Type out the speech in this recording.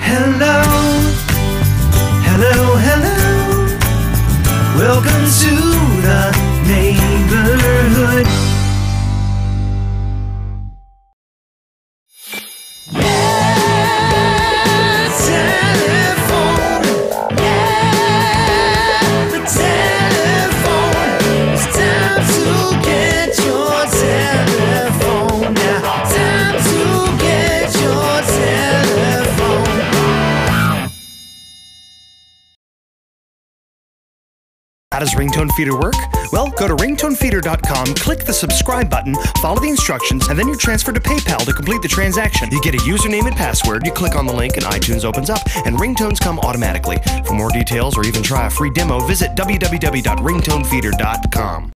Hello, hello, hello. Welcome to the neighborhood. How does RingtoneFeeder work? Well, go to ringtonefeeder.com, click the subscribe button, follow the instructions, and then you're transferred to PayPal to complete the transaction. You get a username and password, you click on the link, and iTunes opens up, and ringtones come automatically. For more details or even try a free demo, visit www.ringtonefeeder.com.